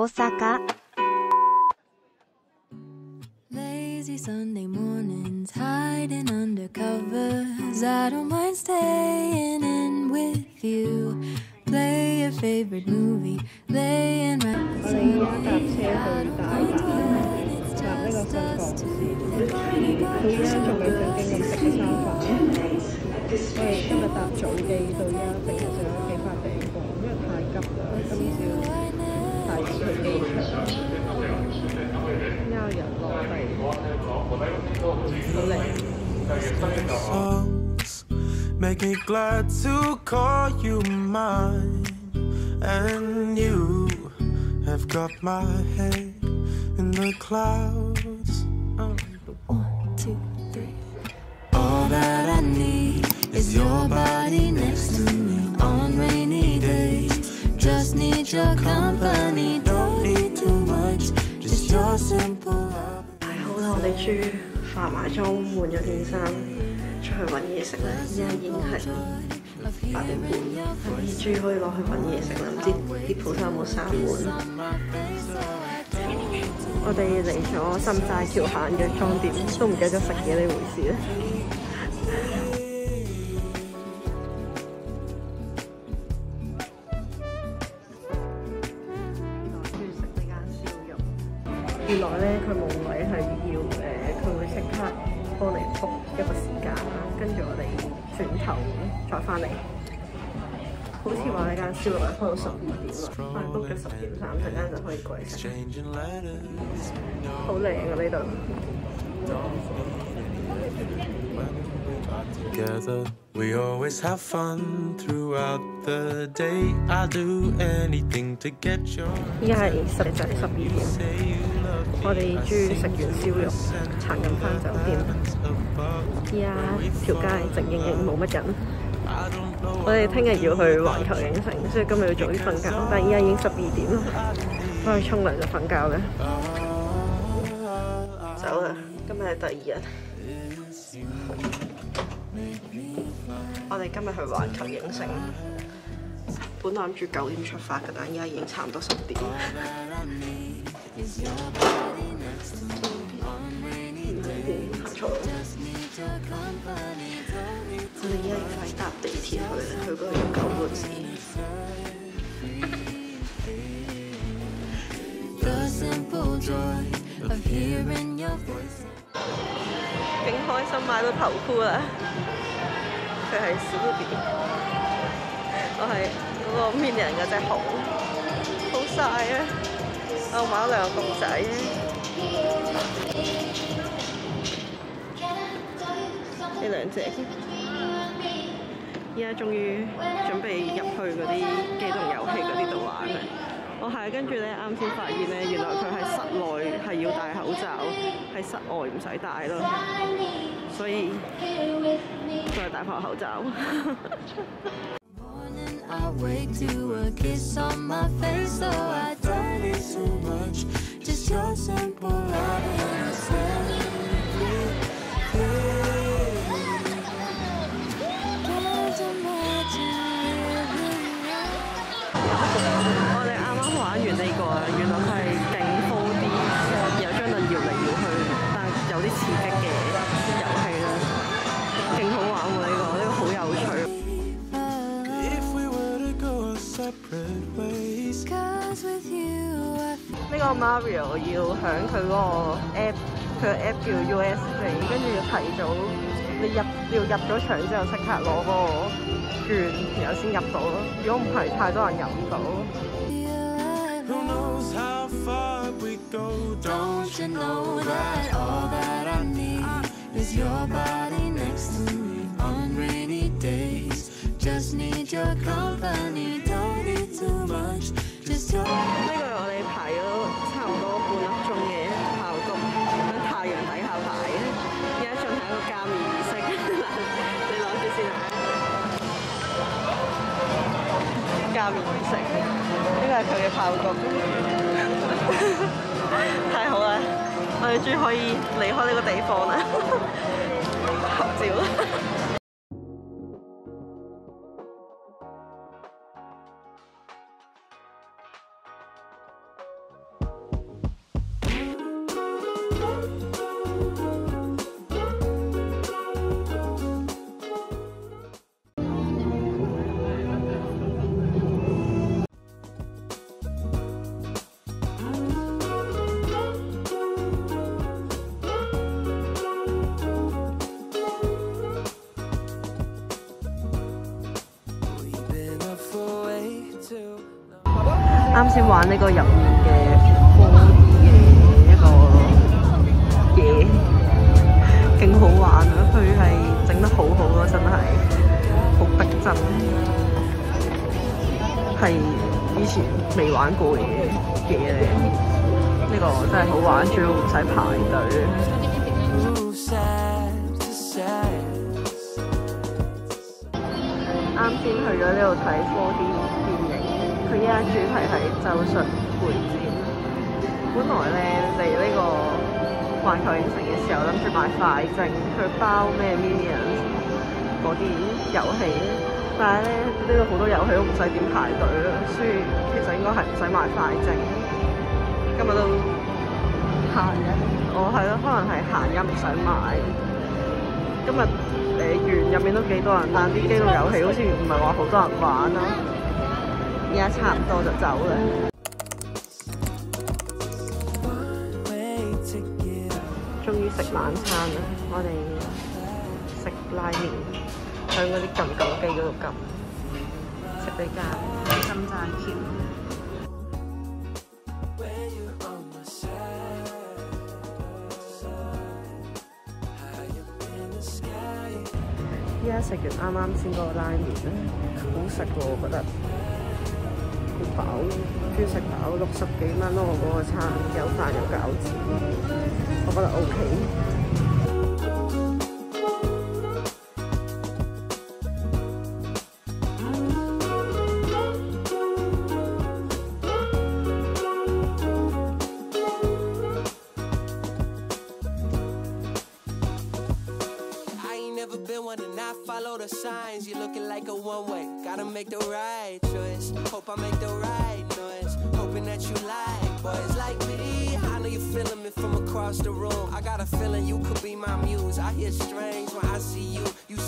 大阪。 Lazy Sunday mornings, hiding under covers. I don't mind staying in with you. Play your favorite movie, laying right beside you. I don't mind when it's just us two. The party got you. 我哋今日搭早機到依家，淨係上咗幾塊地方，因為太急啦，今朝太遲去機場，依家人落係好靚。 Make me glad to call you mine, and you have got my head in the clouds. 1, 2, 3. All that I need is your body next to me on rainy days. Just need your company, don't need too much, just your simple love. 太好啦！我哋終於化埋妝，換咗件衫，出去揾嘢食啦。依家已經係8點半，終於可以落去揾嘢食啦。唔知啲鋪頭有冇閂門？我哋嚟咗心齋橋行藥妝店，都唔記得食嘢呢回事咧。原來咧佢冇位係要佢會即刻幫你 book 一個時間啦，跟住我哋轉頭再翻嚟。好似話呢間燒肉係開到12點啦，我哋 book 咗10點3，陣間就可以過嚟食。好靚啊呢度！ Together, we always have fun throughout the day. I do anything to get your. 依家係12點，我哋終於食完燒肉，行緊翻酒店。依家條街靜靜靜冇乜人。我哋聽日要去環球影城，所以今日要早啲瞓覺。但係依家已經12點啦，翻去沖涼就瞓覺嘅。走啦，今日係第2日。我哋今日去環球影城，本來諗住9點出發嘅，但係依家已經差唔多10點。我哋依家要快搭地鐵去嗰度要9個字。勁開心買到頭箍啦！佢係 Snoopy， 我係嗰個 Minion 嗰隻熊，好晒啊！我買咗2個公仔，呢2隻。依家終於準備入去嗰啲機動遊戲嗰啲度玩啦。我係跟住咧，啱先發現咧，原來佢喺室內係要戴口罩，喺室外唔使戴咯，所以再戴翻口罩。我哋啱啱玩完呢個啊，原來佢係勁 4D， 有張凳搖嚟搖去，但有啲刺激嘅遊戲啦，勁好玩喎！呢個好有趣。呢個 Mario 要響佢嗰個 app， 佢個 app 叫 USB， 跟住要提早你要入咗場之後即刻攞嗰個券，然後先入到咯。如果唔係，太多人入唔到。Don't you know that all that I need is your body next to me on rainy days? Just need your company, don't need too much, just your. 呢個係我哋排咗差唔多半粒鐘嘅爆谷，喺太陽底下排嘅。而家仲係一個加冕儀式，你攞住先啊！加冕儀式，呢個係佢嘅爆谷。太好啦！我哋終於可以離開呢個地方啦，合照。 啱先玩呢個入面嘅 4D 嘅一個嘢，勁好玩啊！佢係整得好好咯，真係好逼真，係以前未玩過嘅嘢嚟。呢個真係好玩，主要唔使排隊。啱先去咗呢度睇 4D 電影，佢依家主題係咒術迴戰。本來咧嚟呢個環球影城嘅時候，諗住買快證去包咩 Minions 嗰啲遊戲，但係咧呢度好多遊戲都唔使點排隊啦，所以其實應該係唔使買快證。今日都閒日，係咯，可能係閒日唔使買。今日園入面都幾多人，但啲機動遊戲好似唔係話好多人玩啦。而家差唔多就走啦。終於食晚餐啦！我哋食拉麵，喺嗰啲撳機嗰度撳，食呢間金齋橋。依家食完啱先嗰個拉麵咧，好食喎，我覺得好飽，終於食飽，60幾蚊咯，我嗰個餐有飯有餃子，我覺得 OK。 Follow the signs, you're looking like a one-way. Gotta make the right choice. Hope I make the right noise. Hoping that you like boys like me. I know you're feeling me from across the room. I got a feeling you could be my muse. I hear strange when I see you. You